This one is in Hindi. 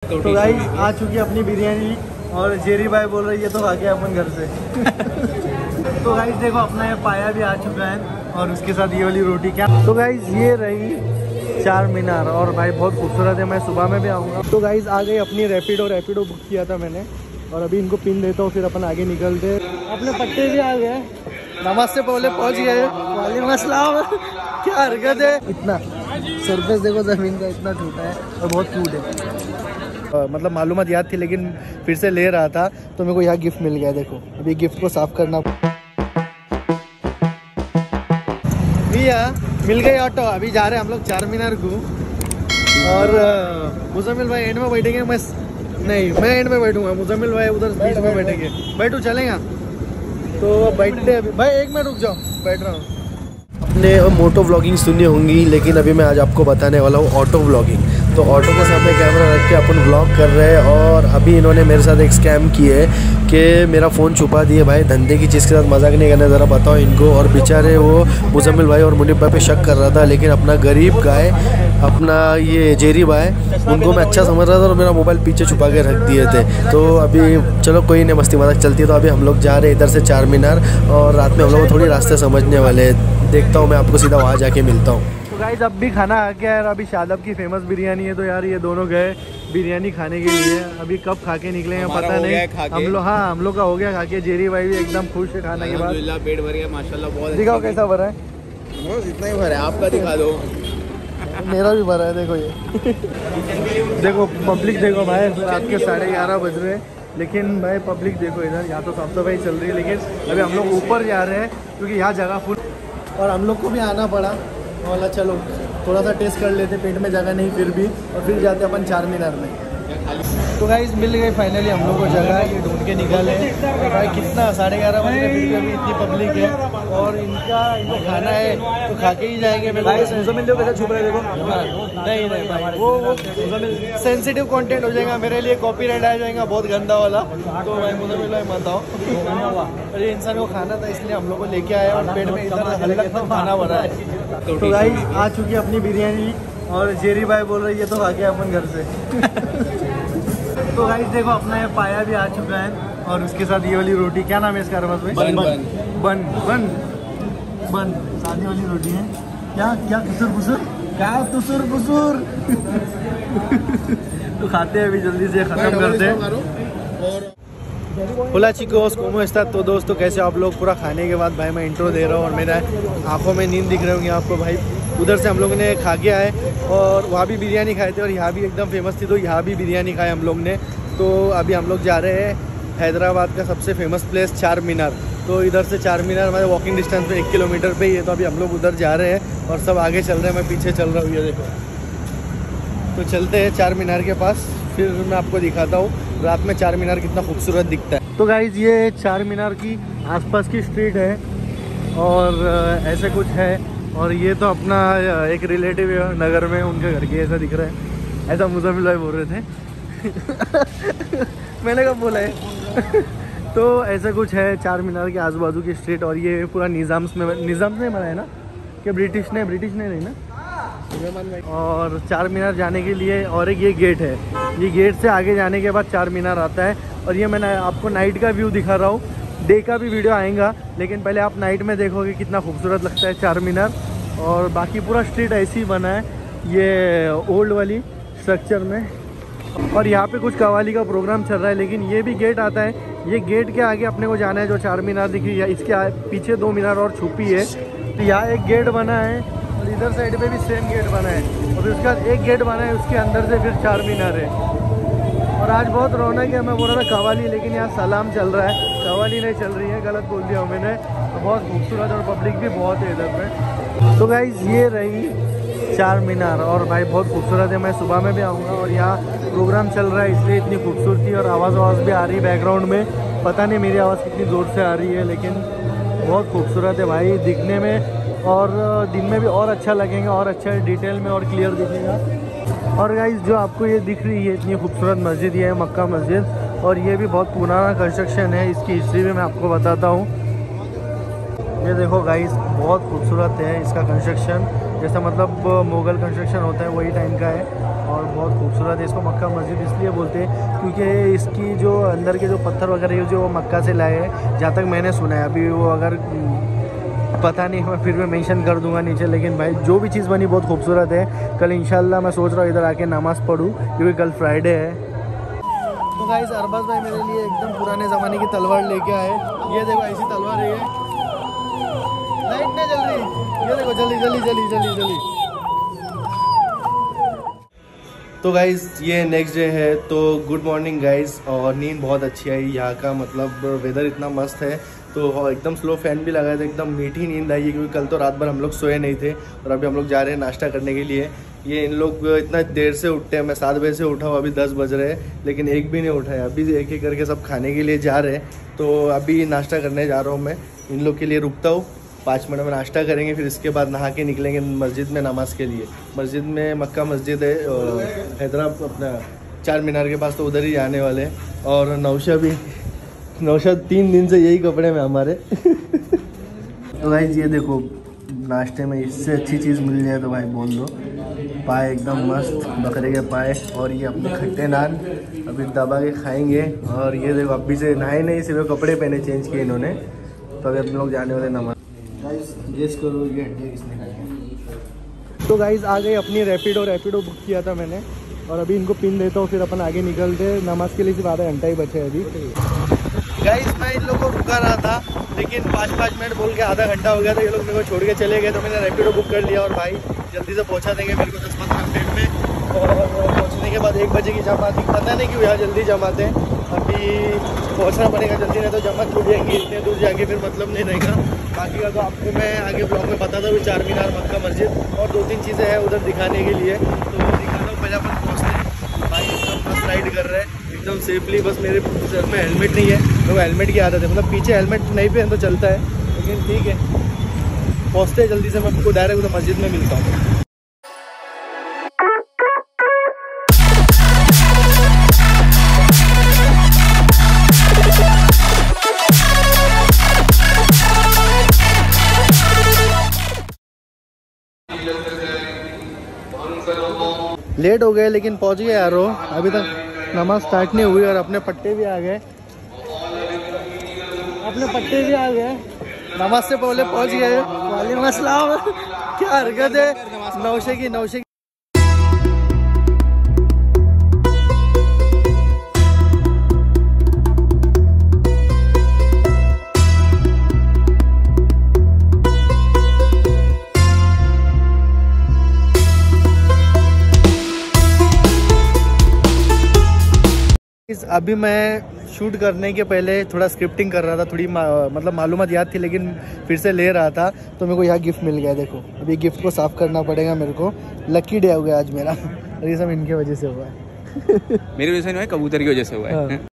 तो गाइस आ चुकी है अपनी बिरयानी और जेरी भाई बोल रही है तो आ गया अपन घर से। तो गाइस देखो अपना ये पाया भी आ चुका है और उसके साथ ये वाली रोटी क्या। तो गाइस ये रही चार मीनार और भाई बहुत खूबसूरत है। मैं सुबह में भी आऊँगा। तो गाइस आ गई अपनी रैपिडो बुक किया था मैंने और अभी इनको पिन देता हूँ फिर अपन आगे निकलते। अपने पट्टे भी आ गए, नमाज से पहले पहुँच गए। वालेकुम अस्सलाम। क्या हरकत है, इतना सरफेस देखो ज़मीन का इतना छोटा है और बहुत क्यूट है। मतलब मालूमात याद थी लेकिन फिर से ले रहा था तो मेरे को यहाँ गिफ्ट मिल गया। देखो अभी गिफ्ट को साफ करना। भैया मिल गई ऑटो, अभी जा रहे हैं हम लोग चार मीनार को। और मुजम्मिल भाई एंड में बैठेंगे, मैं एंड में बैठूंगा, मुजम्मिल भाई उधर बीच में बैठेंगे। बैठो चलेगा तो बैठते अभी। भाई एक मिनट रुक जाओ, बैठ रहा हूँ। आपने मोटो व्लॉगिंग सुनी होंगी लेकिन अभी मैं आज आपको बताने वाला हूँ ऑटो व्लॉगिंग। तो ऑटो के सामने कैमरा रख के अपन व्लॉग कर रहे हैं और अभी इन्होंने मेरे साथ एक स्कैम किया है कि मेरा फ़ोन छुपा दिए। भाई धंधे की चीज़ के साथ मजाक नहीं करना, ज़रा बताओ इनको। और बेचारे वो मुजम्मिल भाई और मुनीब भाई पे शक कर रहा था लेकिन अपना गरीब गाय अपना ये जेरी भाई उनको मैं अच्छा समझ रहा था और मेरा मोबाइल पीछे छुपा के रख दिए थे। तो अभी चलो कोई नहीं, मस्ती मजाक चलती है। तो अभी हम लोग जा रहे हैं इधर से चार मीनार और रात में हम लोग थोड़ी रास्ते समझने वाले हैं। देखता हूँ मैं आपको सीधा वहाँ जाके मिलता हूँ। तो गाइस अब भी खाना आ गया है। अभी शादाब की फेमस बिरयानी है तो यार ये दोनों गए बिरयानी खाने के लिए। अभी कब खा के निकले हैं पता नहीं। हम लोग का हो गया खा के। जेरी भाई भी एकदम खुश है खाने के बाद। पेट भर गया माशाल्लाह। बहुत दिखाओ कैसा भरा है। इतना ही भरा है, आपका दिखा दो। मेरा भी भरा है देखो ये। देखो पब्लिक देखो भाई, रात के 11:30 बज रहे हैं लेकिन भाई पब्लिक देखो इधर। यहाँ तो साफ सफाई चल रही है लेकिन अभी हम लोग ऊपर जा रहे हैं क्योंकि यहाँ जगह फुल और हम लोग को भी आना पड़ा। बोला चलो थोड़ा सा टेस्ट कर लेते, पेट में जगह नहीं फिर भी, और फिर जाते अपन चार मीनार में। तो गाइस मिल गई फाइनली हम लोग को जगह, ये ढूंढ के निकाले। और भाई कितना 11:30 बजे फिर भी अभी इतनी पब्लिक है और इनको खाना है तो खा के ही जाएंगे। कैसा छुप रहे देखो। नहीं भाई वो सेंसिटिव कंटेंट हो जाएगा, मेरे लिए कॉपीराइट आ जाएगा बहुत गंदा वाला। तो भाई मुझे मिला मत आओ। और ये इंसान को खाना था इसलिए हम लोग को लेके आया और पेट में इधर हल्का खाना भरा है। तो गाइस आ चुकी है अपनी बिरयानी और जेरी भाई बोल रही है तो आ गया अपन घर से। तो गाइस देखो अपना ये पाया भी आ चुका है और उसके साथ ये वाली रोटी, क्या नाम है इसका अरबस में? बन सादी वाली रोटी है। क्या तुसुर बुसुर। तो खाते हैं अभी जल्दी से खत्म करते हैं। होला चिकोस कोमो एस्ता। तो दोस्तों कैसे आप लोग? पूरा खाने के बाद भाई मैं इंट्रो दे रहा हूँ और मेरा आंखों में नींद दिख रही होंगी आपको। भाई उधर से हम लोग ने खा के आए और वहाँ भी बिरयानी खाए थे और यहाँ भी एकदम फेमस थी तो यहाँ भी बिरयानी खाए हम लोग ने। तो अभी हम लोग जा रहे हैं हैदराबाद का सबसे फेमस प्लेस चार मीनार। तो इधर से चार मीनार हमारे वॉकिंग डिस्टेंस पे 1 किलोमीटर पे ही है। तो अभी हम लोग उधर जा रहे हैं और सब आगे चल रहे हैं, मैं पीछे चल रहा हूँ, ये देखो। तो चलते हैं चार मीनार के पास, फिर मैं आपको दिखाता हूँ रात में चार मीनार कितना खूबसूरत दिखता है। तो गाइज ये चार मीनार की आसपास की स्ट्रीट है और ऐसे कुछ है। और ये तो अपना एक रिलेटिव है नगर में, उनके घर की ऐसा दिख रहा है। ऐसा मुजम्मिल भाई बोल रहे थे। मैंने कब बोला है। तो ऐसा कुछ है चार मीनार के आजू बाजू की स्ट्रीट। और ये पूरा निज़ाम्स में बना है ना, कि ब्रिटिश ने नहीं ना। और चार मीनार जाने के लिए और एक ये गेट है, ये गेट से आगे जाने के बाद चार मीनार आता है। और ये मैं आपको नाइट का व्यू दिखा रहा हूँ, डे का भी वीडियो आएगा लेकिन पहले आप नाइट में देखोगे कितना खूबसूरत लगता है चार मीनार। और बाकी पूरा स्ट्रीट ऐसे ही बना है ये ओल्ड वाली स्ट्रक्चर में। और यहाँ पे कुछ कवाली का प्रोग्राम चल रहा है लेकिन ये भी गेट आता है। ये गेट के आगे अपने को जाना है जो चार मीनार दिख रही है, इसके पीछे 2 मीनार और छुपी है। तो यहाँ एक गेट बना है और इधर साइड पे भी सेम गेट बना है और उसके बाद एक गेट बना है, उसके अंदर से फिर चार मीनार है। और आज बहुत रौनक है। मैं बोल रहा था कवाली लेकिन यहाँ सलाम चल रहा है, कवाली नहीं चल रही है, गलत बोल दिया मैंने। तो बहुत खूबसूरत और पब्लिक भी बहुत है इधर पे। तो गाइज ये रही चार मीनार और भाई बहुत खूबसूरत है। मैं सुबह में भी आऊँगा और यहाँ प्रोग्राम चल रहा है इसलिए इतनी खूबसूरती और आवाज़ भी आ रही है बैकग्राउंड में। पता नहीं मेरी आवाज़ कितनी ज़ोर से आ रही है लेकिन बहुत खूबसूरत है भाई दिखने में। और दिन में भी और अच्छा लगेगा और अच्छा डिटेल में और क्लियर दिखेगा। और गाइस जो आपको ये दिख रही है इतनी खूबसूरत मस्जिद, ये है मक्का मस्जिद और ये भी बहुत पुराना कंस्ट्रक्शन है। इसकी हिस्ट्री भी मैं आपको बताता हूँ। ये देखो गाइस बहुत खूबसूरत है इसका कंस्ट्रक्शन, जैसा मतलब मुग़ल कंस्ट्रक्शन होता है वही टाइम का है। और बहुत खूबसूरत है। इसको मक्का मस्जिद इसलिए बोलते हैं क्योंकि इसकी जो अंदर के जो पत्थर वगैरह है जो मक्का से लाए हैं, जहाँ तक मैंने सुना है। अभी वो अगर पता नहीं, मैं फिर भी मेंशन कर दूंगा नीचे। लेकिन भाई जो भी चीज़ बनी बहुत खूबसूरत है। कल इंशाल्लाह मैं सोच रहा हूँ इधर आके नमाज़ पढ़ूँ क्योंकि कल फ्राइडे है। तो गाइस अरबाज भाई मेरे लिए एकदम पुराने ज़माने की तलवार लेके आए। ये देखो ऐसी तलवार है, लाइट नहीं जल रही, ये देखो जल्दी जल्दी जल्दी जल्दी जल्दी। तो गाइज़ ये नेक्स्ट डे है। तो गुड मॉर्निंग गाइज़, और नींद बहुत अच्छी आई। यहाँ का मतलब वेदर इतना मस्त है, तो एकदम स्लो फैन भी लगाया था। एकदम मीठी नींद आई है क्योंकि कल तो रात भर हम लोग सोए नहीं थे। और अभी हम लोग जा रहे हैं नाश्ता करने के लिए। ये इन लोग इतना देर से उठते हैं, मैं 7 बजे से उठा हूँ, अभी 10 बज रहे हैं लेकिन एक भी नहीं उठा है। अभी एक एक करके सब खाने के लिए जा रहे हैं। तो अभी नाश्ता करने जा रहा हूँ मैं, इन लोग के लिए रुकता हूँ। 5 मिनट में नाश्ता करेंगे, फिर इसके बाद नहा के निकलेंगे मस्जिद में नमाज़ के लिए। मस्जिद में मक्का मस्जिद है हैदराबाद अपना 4 मीनार के पास, तो उधर ही जाने वाले हैं। और नौशा 3 दिन से यही कपड़े में हमारे। तो भाई ये देखो नाश्ते में इससे अच्छी चीज़ मिल जाए तो भाई बोल दो। पाए एकदम मस्त बकरे के पाए, और ये अपने खट्टे नान अभी दबा के खाएंगे। और ये देखो अभी से नहाए नहीं, सिर्फ कपड़े पहने चेंज किए इन्होंने। तो अभी हम लोग जाने वाले नमाज। गाइस गेस करो ये हड्डी किसने खाई है। तो गाइस आ गई अपनी रैपिडो बुक किया था मैंने, और अभी इनको पिन देता हूँ, फिर अपन आगे निकलते। नमाज के लिए सिर्फ आधा घंटा ही बचे है अभी। गाइस मैं इन लोगों को रुका रहा था, लेकिन 5 मिनट बोल के आधा घंटा हो गया था। ये लोग मेरे को छोड़ के चले गए, तो मैंने रैपिडो बुक कर लिया। और भाई जल्दी से पहुंचा देंगे मेरे को 10-15 मिनट में। और पहुंचने के बाद 1 बजे की जमात थी, पता नहीं क्यों यहाँ जल्दी जमाते हैं। अभी पहुंचना पड़ेगा जल्दी, नहीं तो जमात छूट जाएंगी। इतने दूर जाएंगे फिर मतलब नहीं रहेगा। बाकी का तो आपको मैं आगे ब्लॉग में बताता हूँ। 4 मीनार, मक्का मस्जिद और 2-3 चीज़ें हैं उधर दिखाने के लिए, तो वो दिखाता हूँ। पहले अपन पहुँचते हैं। भाई एकदम मस्त राइड कर रहे हैं एकदम सेफली। बस मेरे सर में हेलमेट नहीं है, तो हेलमेट की आदत है, मतलब पीछे हेलमेट नहीं पहन तो चलता है, लेकिन ठीक है। पहुँचते हैं जल्दी से, मैं आपको डायरेक्ट उधर मस्जिद में मिलता हूँ। लेट हो गए लेकिन पहुंच गए यारो। अभी तक नमाज स्टार्ट नहीं हुई और अपने पट्टे भी आ गए। नमाज से पहले पहुंच गए। वालेकुम अस्सलाम। क्या हरकत है नौशे की। अभी मैं शूट करने के पहले थोड़ा स्क्रिप्टिंग कर रहा था, थोड़ी मतलब मालूमात याद थी, लेकिन फिर से ले रहा था। तो मेरे को यहाँ गिफ्ट मिल गया। देखो अभी गिफ्ट को साफ़ करना पड़ेगा मेरे को। लकी डे हो गया आज मेरा, और ये सब इनके वजह से हुआ है। मेरी वजह से नहीं हुआ, कबूतर की वजह से हुआ है।